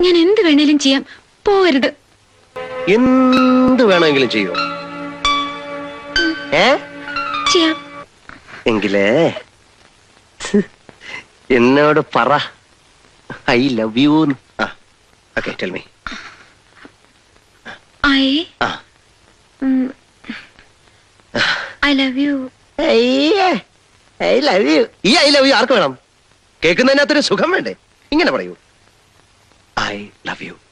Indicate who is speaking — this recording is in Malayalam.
Speaker 1: ഞാൻ എന്ത് വേണേലും ചെയ്യാം, പോവരുത്.
Speaker 2: എന്ത് വേണമെങ്കിലും ചെയ്യോ?
Speaker 1: ചെയ്യാം.
Speaker 2: എങ്കിലേ എന്നോട് പറ, I love you. Okay, tell me.
Speaker 1: I love you.
Speaker 2: I love you. ഈ ഐ ലവ് യു ആർക്ക് വേണം? കേൾക്കുന്നതിനകത്തൊരു സുഖം വേണ്ടേ? ഇങ്ങനെ പറയൂ, ഐ ലവ് യു.